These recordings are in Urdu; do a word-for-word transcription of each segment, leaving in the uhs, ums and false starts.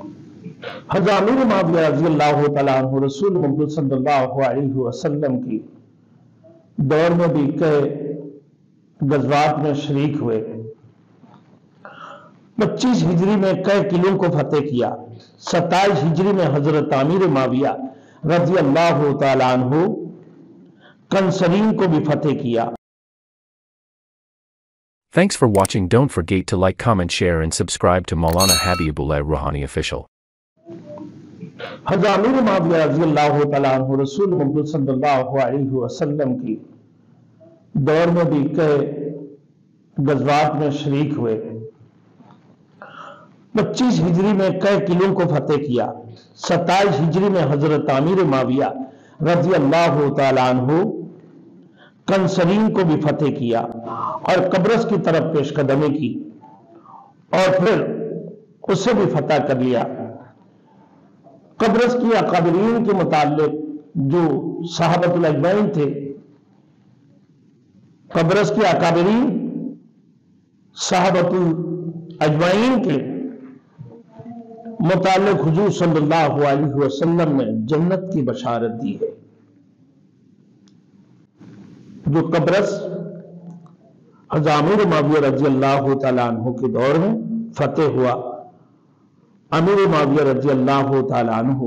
حضرت امیر معاویہ رضی اللہ تعالیٰ عنہ رسول محمد صلی اللہ علیہ وسلم کی دور میں بھی کئی غزوات میں شریک ہوئے. پچیس ہجری میں کئی قلعوں کو فتح کیا. ستائیس ہجری میں حضرت امیر معاویہ رضی اللہ تعالیٰ عنہ کنسرین کو بھی فتح کیا. Thanks for watching. Don't forget to like, comment, share and subscribe to Maulana Habibullah Rohani official. حضرت امیر معاویہ رضی اللہ تعالیٰ عنہ رسول محمد صلی اللہ علیہ وسلم کی دور میں بھی کئی غزوات میں شریک ہوئے. پچیس ہجری میں کئی قلعوں کو فتح کیا. ستائیس ہجری میں حضرت امیر معاویہ رضی اللہ تعالیٰ عنہ کنسرین کو بھی فتح کیا اور قبرص کی طرف پیش قدمی کی اور پھر اسے بھی فتح کر لیا. قبرص کی اکابرین کے متعلق جو صحابۃ الاجمعین تھے، قبرص کی اکابرین صحابۃ الاجمعین کے متعلق حضور صلی اللہ علیہ وسلم نے جنت کی بشارت دی ہے. جو قبرص حضرت امیر معاویہ رضی اللہ تعالیٰ عنہ کے دور میں فتح ہوا. امیر معاویہ رضی اللہ تعالیٰ عنہ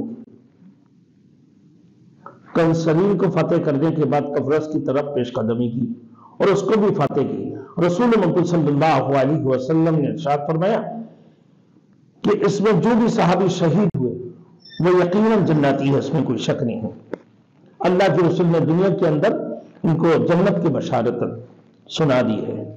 کنسرین کو فتح کرنے کے بعد قبرص کی طرف پیش قدمی کی اور اس کو بھی فتح کی. رسول محمد صلی اللہ علیہ وسلم نے ارشاد فرمایا کہ اس میں جو بھی صحابی شہید ہوئے وہ یقیناً جنتی ہے، اس میں کوئی شک نہیں ہے. اللہ کے رسول نے دنیا کے اندر ان کو جنت کی بشارت سنا دی ہے.